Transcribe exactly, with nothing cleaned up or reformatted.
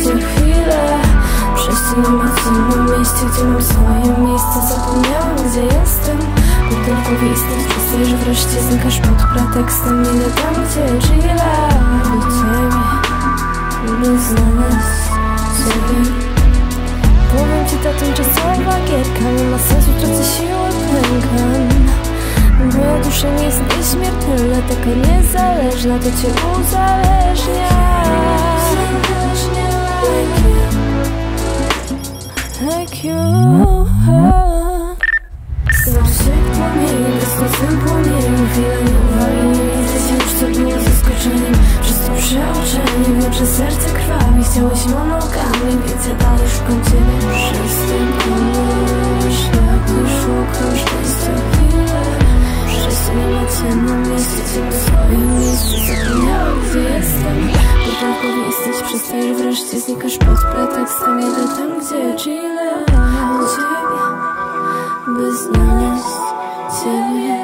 te chwile. Przecież nie ma co na mieście, gdzie mam swoje miejsce. Zapomniałam, gdzie jestem, bo tylko istnieć przestajesz, wreszcie znikasz pod pretekstem. Idę tam, gdzie chwile do ciebie, by znaleźć ciebie. Powiem ci, ta tymczasowa gierka nie ma sensu, tracę siłę, pękam. Moja dusza nie jest nieśmiertelna, taka niezależna, to cię uzależnia. Like you, starszy płomień, bezkłosem płomień. Chwila nieuwagi, nie widzę cię już, co było zaskoczeniem. Przez to przeoczenie, wiecze serce krwawi. Chciałeś monogami, więc ja dalej szukam ciebie. Przestań komuś, jak szukasz bez te chwile. Przecież nie ma cię na mieście, cię na swoim miejscu. Zapomniałam, gdzie jestem, bo tylko istnieć przestajesz, wreszcie znikasz pod pretekstem. Jedę tam, gdzie chwile do ciebie, by znaleźć ciebie.